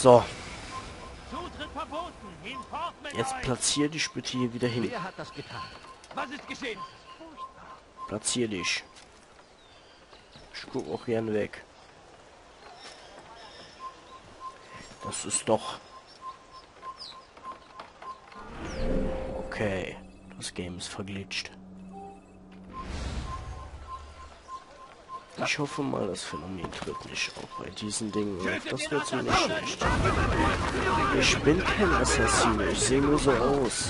So. Jetzt platzier dich bitte hier wieder hin. Wer hat das getan? Was ist geschehen? Platzier dich. Ich guck auch gern weg. Das ist doch... Okay. Das Game ist verglitscht. Ich hoffe mal, das Phänomen tritt nicht auch bei diesen Dingen auf. Das wird ziemlich schlecht. Ich bin kein Assassin, ich sehe nur so aus.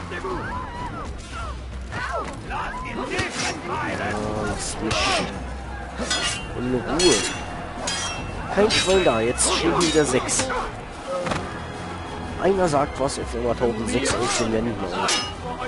Lass mich in Ruhe. Kein Schwein da, jetzt stehen wieder 6. Einer sagt was, auf einmal tauchen 6 aus den Wänden auf.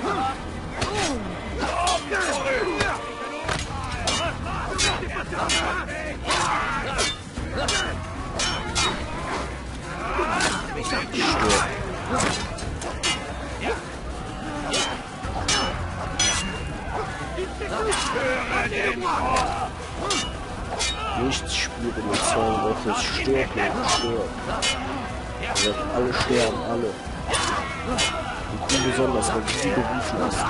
Nichts spüren mit 2 Wochen. Stirb, stirb. Wir werden alle sterben, alle. Und du besonders, weil du sie berufen hast.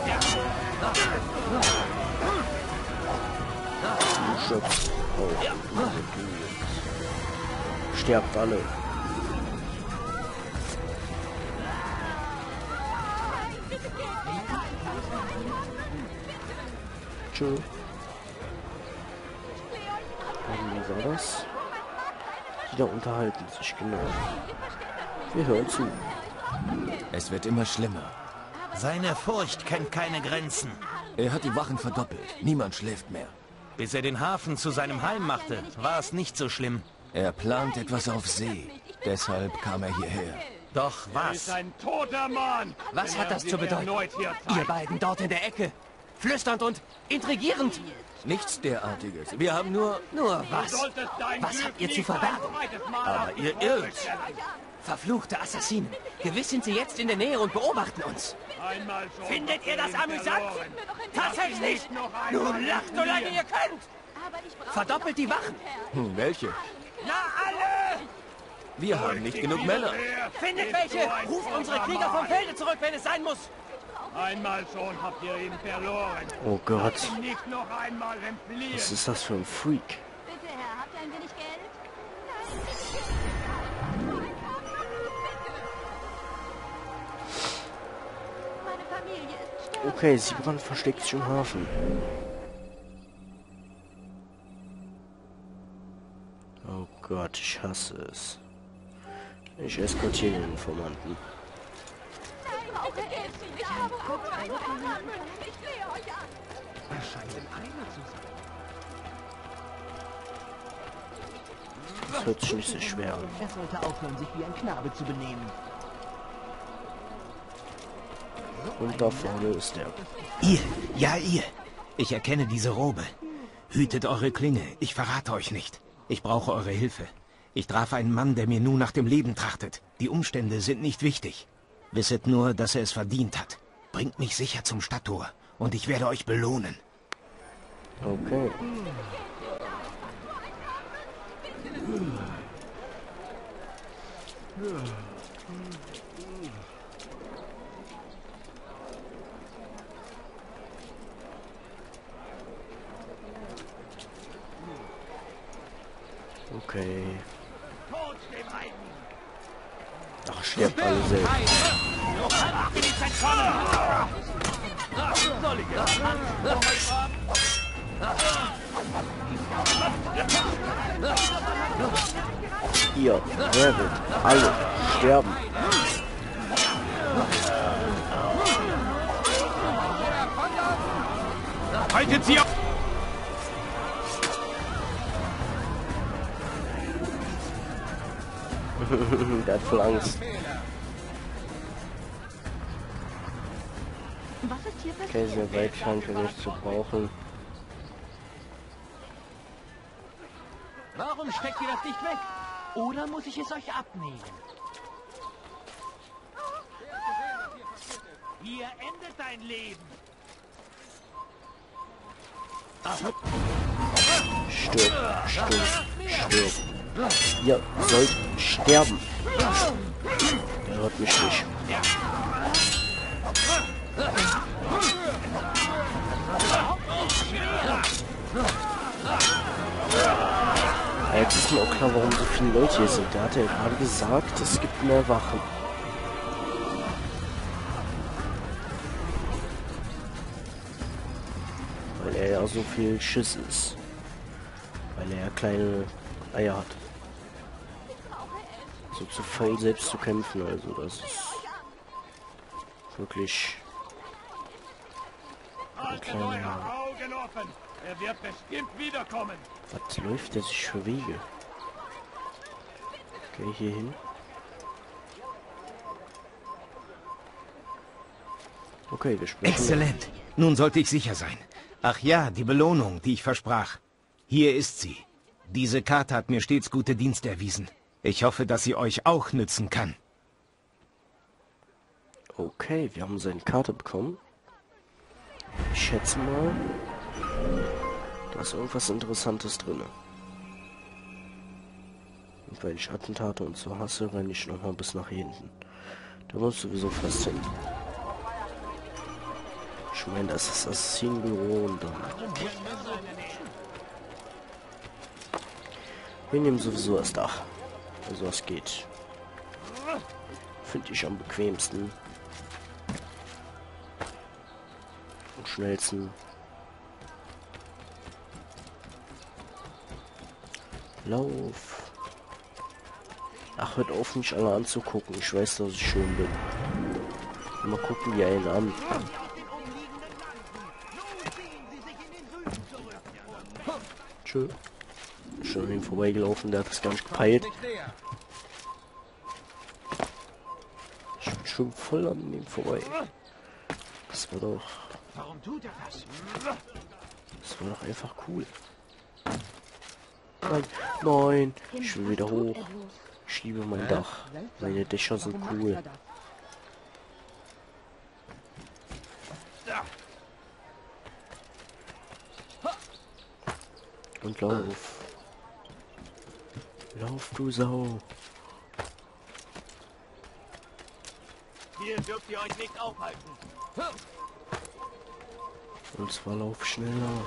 Du schöpfst auch. Sterbt alle. Tschö. Wie war das? Die da unterhalten sich, genau. Wir hören zu. Es wird immer schlimmer. Seine Furcht kennt keine Grenzen. Er hat die Wachen verdoppelt. Niemand schläft mehr. Bis er den Hafen zu seinem Heim machte, war es nicht so schlimm. Er plant etwas auf See. Deshalb kam er hierher. Doch was? Ein toter Mann! Was hat das zu bedeuten? Ihr beiden dort in der Ecke. Flüsternd und intrigierend. Nichts derartiges. Wir haben nur... Nur was? Was habt ihr zu verbergen? Aber ihr irrt. Verfluchte Assassinen. Gewiss sind sie jetzt in der Nähe und beobachten uns. Findet ihr das amüsant? Tatsächlich! Nun lacht, solange ihr könnt! Verdoppelt die Wachen! welche? Na alle! Wir haben nicht genug Männer. Findet welche! Ruft unsere Krieger vom Felde zurück, wenn es sein muss! Einmal schon habt ihr ihn verloren. Oh Gott. Nicht noch einmal entfliehen. Was ist das für ein Freak? Bitte, Herr, habt ihr ein wenig Geld? Meine Familie ist sterben. Okay, Siebrand versteckt sich im Hafen. Oh Gott, ich hasse es. Ich eskortiere den Informanten. Brauche Hilfe. Ich habe Hunger. Ich flehe euch an. Er scheint in Eile zu sein. Das hört sich nicht so schwer an. Er sollte aufhören, sich wie ein Knabe zu benehmen. Und da vorne ist er. Ihr, ja ihr. Ich erkenne diese Robe. Hütet eure Klinge, ich verrate euch nicht. Ich brauche eure Hilfe. Ich traf einen Mann, der mir nun nach dem Leben trachtet. Die Umstände sind nicht wichtig. Wisset nur, dass er es verdient hat. Bringt mich sicher zum Stadttor und ich werde euch belohnen. Okay. Okay. Ach, stirbt alle selbst. Ihr werdet alle sterben. Haltet sie auf! Der hat voll Angst. Was ist hier passiert? Okay, sehr weit scheint er nicht zu brauchen. Warum steckt ihr das nicht weg? Oder muss ich es euch abnehmen? Hier endet dein Leben. Stirb, stirb, stirb. Ihr sollt sterben. Er hört mich nicht. Jetzt ist mir auch klar, warum so viele Leute hier sind. Der hat ja gerade gesagt, es gibt mehr Wachen. Weil er ja so viel Schiss ist. Weil er ja kleine Eier hat. So zu faul selbst zu kämpfen, also das ist wirklich ein kleiner... Er wird bestimmt wiederkommen. Was läuft der sich für Wege? Okay, hier hin. Okay, wir sprechen. Exzellent. Nun sollte ich sicher sein. Ach ja, die Belohnung, die ich versprach. Hier ist sie. Diese Karte hat mir stets gute Dienste erwiesen. Ich hoffe, dass sie euch auch nützen kann. Okay, wir haben seine Karte bekommen. Ich schätze mal, da ist irgendwas Interessantes drin. Und weil ich Attentate und so hasse, renne ich nochmal bis nach hinten. Da muss sowieso fast hin. Ich meine, das ist das Assassinenbüro und dann... Wir nehmen sowieso das Dach. Also es geht. Finde ich am bequemsten. Und schnellsten. Lauf. Ach, hört auf, mich alle anzugucken. Ich weiß, dass ich schön bin. Mal gucken, wie einen an. Tschö. Schon an ihm vorbeigelaufen, der hat das gar nicht gepeilt. Ich bin schon voll an ihm vorbei. Das war doch... Warum tut er das? Das war doch einfach cool. Nein, nein, ich will wieder hoch. Ich liebe mein Dach. Meine Dächer sind cool. Und lauf. Lauf, du Sau. Hier dürft ihr euch nicht aufhalten. Und zwar lauf schneller.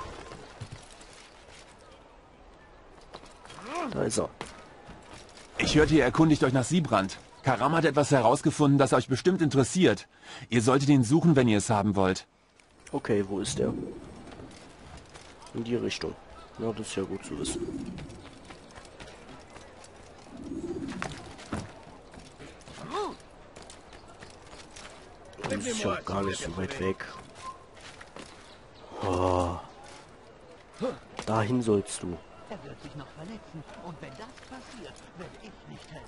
Da ist er. Ich hörte, ihr erkundigt euch nach Siebrand. Karam hat etwas herausgefunden, das euch bestimmt interessiert. Ihr solltet ihn suchen, wenn ihr es haben wollt. Okay, wo ist der? In die Richtung. Na, das ist ja gut zu wissen. Das ist ja gar nicht so weit weg. Oh. Dahin sollst du. Er wird sich noch verletzen. Und wenn das passiert, werde ich nicht helfen.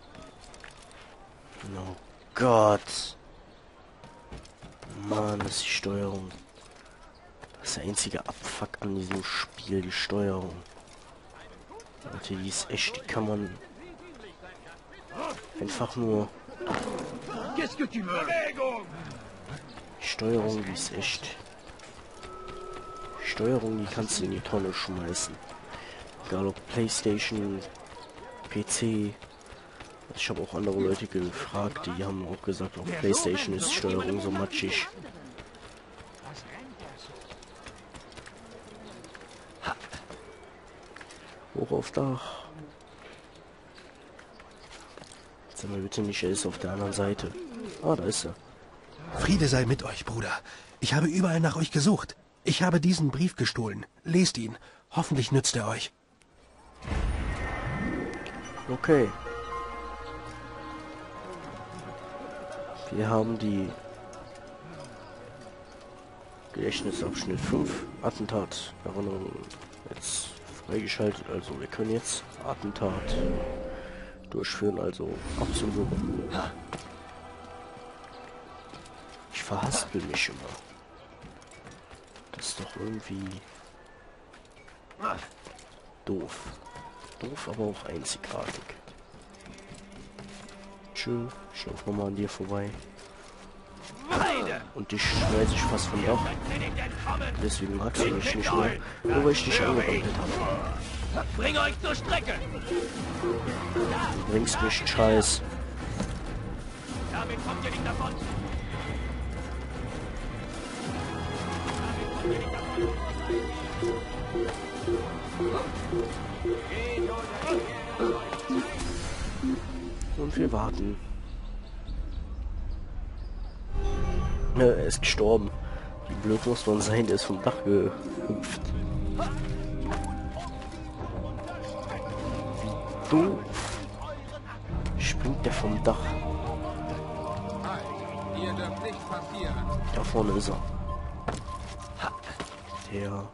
Oh Gott. Mann, ist die Steuerung. Das ist der einzige Abfuck an diesem Spiel, die Steuerung. Leute, die ist echt, die kann man einfach nur... Die Steuerung, die ist echt... Die Steuerung, die kannst du in die Tonne schmeißen. Egal ob PlayStation, PC. Ich habe auch andere Leute gefragt, die haben auch gesagt, auf PlayStation ist die Steuerung so matschig. Hoch auf Dach. Sag mal bitte nicht, er ist auf der anderen Seite. Ah, da ist er. Friede sei mit euch, Bruder. Ich habe überall nach euch gesucht. Ich habe diesen Brief gestohlen. Lest ihn. Hoffentlich nützt er euch. Okay. Wir haben die Gedächtnisabschnitt 5, Attentat, Erinnerung jetzt freigeschaltet. Also wir können jetzt Attentat durchführen, also abzuwürgen. Ich verhaspel mich immer. Das ist doch irgendwie doof. Doof, aber auch einzigartig. Tschö, ich lauf nochmal an dir vorbei. Und dich schmeiße ich fast vom Dach. Deswegen magst du mich nicht mehr, nur weil ich dich angerannt habe. Bring euch zur Strecke! Du bringst mich einen Scheiß. Damit kommt ihr nicht davon! Und wir warten. Ja, er ist gestorben. Wie blöd muss man sein, der ist vom Dach gehüpft. Wie doof. Springt der vom Dach. Da vorne ist er. Der...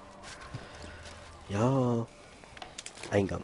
Ja... Eingang.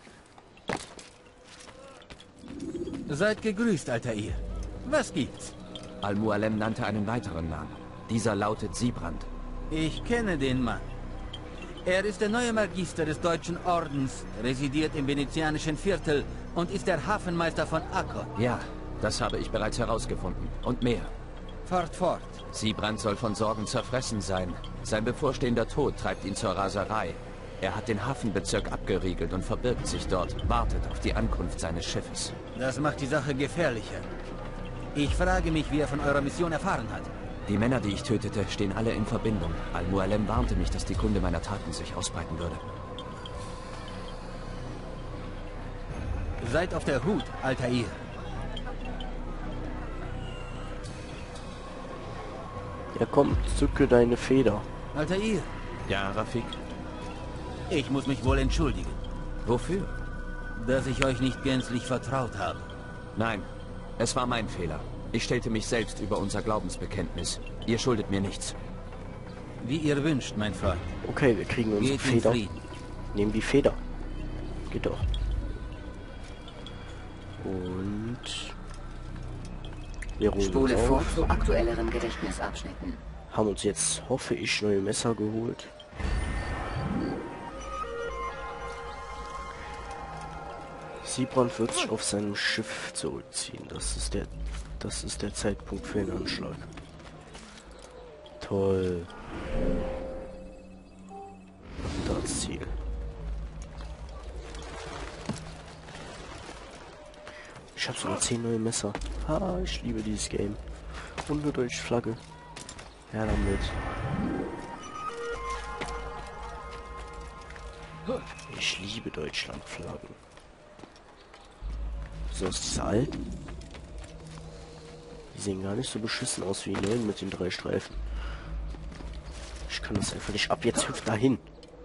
Seid gegrüßt, Altair. Was gibt's? Al-Mualem nannte einen weiteren Namen. Dieser lautet Siebrand. Ich kenne den Mann. Er ist der neue Magister des Deutschen Ordens, residiert im venezianischen Viertel und ist der Hafenmeister von Akkon. Ja, das habe ich bereits herausgefunden. Und mehr. Fort. Siebrand soll von Sorgen zerfressen sein. Sein bevorstehender Tod treibt ihn zur Raserei. Er hat den Hafenbezirk abgeriegelt und verbirgt sich dort, wartet auf die Ankunft seines Schiffes. Das macht die Sache gefährlicher. Ich frage mich, wie er von eurer Mission erfahren hat. Die Männer, die ich tötete, stehen alle in Verbindung. Al-Mualem warnte mich, dass die Kunde meiner Taten sich ausbreiten würde. Seid auf der Hut, Altair. Ja komm, zücke deine Feder. Altair, Ja, Rafik? ich muss mich wohl entschuldigen, Wofür? dass ich euch nicht gänzlich vertraut habe. Nein, es war mein Fehler. Ich stellte mich selbst über unser Glaubensbekenntnis. Ihr schuldet mir nichts. Wie ihr wünscht, mein Freund. Okay, wir kriegen unsere Geht in Feder. Frieden. Nehmen die Feder. Geht doch. Und... Wir ruhen Spule uns vor auf. zu aktuelleren Gedächtnisabschnitten. Haben uns jetzt, hoffe ich, neue Messer geholt. Siebrand wird sich auf seinem Schiff zurückziehen. Das ist der Zeitpunkt für den Anschlag. Toll. Das Ziel. Ich habe sogar 10 neue Messer. Ha, ich liebe dieses Game. Und eine deutsche Flagge. Ja, damit. Ich liebe Deutschlandflaggen. So ist diese alten. Die sehen gar nicht so beschissen aus wie die neuen mit den 3 Streifen. Ich kann das einfach nicht ab. Jetzt hüpft dahin.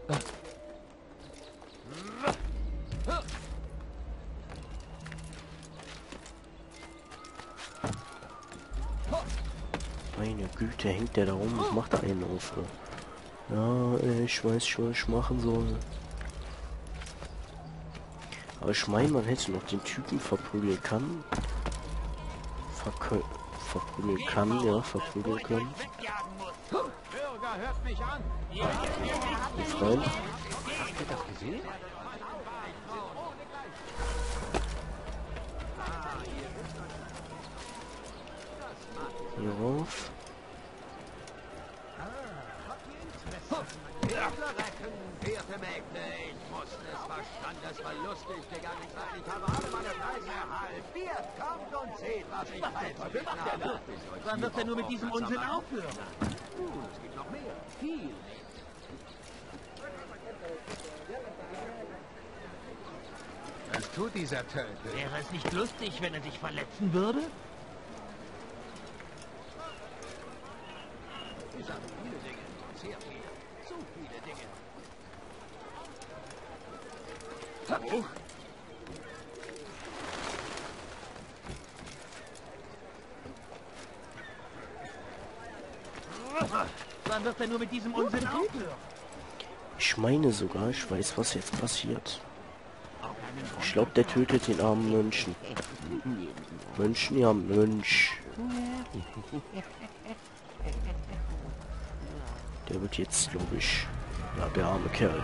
Meine Güte, hängt der da rum? Was macht da einen auf? Ja, ich weiß schon, was ich machen soll. Aber ich meine, man hätte noch den Typen verprügeln können. Verprügeln können. Freund. Hier rauf. Wann wird er nur mit diesem Unsinn aufhören? Es gibt noch mehr. Viel. Was tut dieser Tölpel? Wäre es nicht lustig, wenn er dich verletzen würde? Ich habe viele Dinge. Sehr viele. Zu viele Dinge. Oh. Wann wird er nur mit diesem Unsinn aufhören? Ich meine sogar, ich weiß, was jetzt passiert. Ich glaube, der tötet den armen Mönchen. Mönchen, ja, Mönch. Der wird jetzt, glaube ich, ja, der arme Kerl.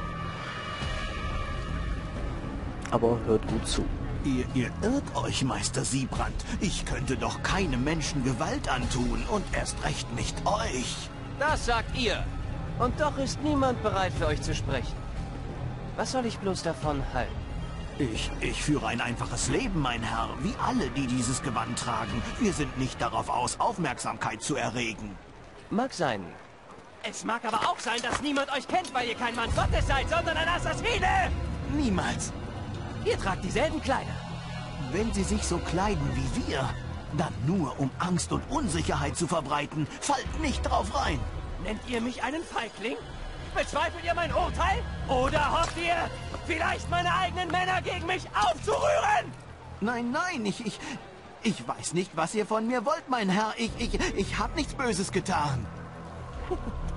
Aber hört gut zu. Ihr irrt euch, Meister Siebrand. Ich könnte doch keinem Menschen Gewalt antun und erst recht nicht euch. Das sagt ihr. Und doch ist niemand bereit, für euch zu sprechen. Was soll ich bloß davon halten? Ich führe ein einfaches Leben, mein Herr, wie alle, die dieses Gewand tragen. Wir sind nicht darauf aus, Aufmerksamkeit zu erregen. Mag sein. Es mag aber auch sein, dass niemand euch kennt, weil ihr kein Mann Gottes seid, sondern ein Assassine! Niemals. Ihr tragt dieselben Kleider. Wenn sie sich so kleiden wie wir, dann nur, um Angst und Unsicherheit zu verbreiten. Fallt nicht drauf rein. Nennt ihr mich einen Feigling? Bezweifelt ihr mein Urteil? Oder hofft ihr, vielleicht meine eigenen Männer gegen mich aufzurühren? Nein, nein, ich weiß nicht, was ihr von mir wollt, mein Herr. Ich hab nichts Böses getan.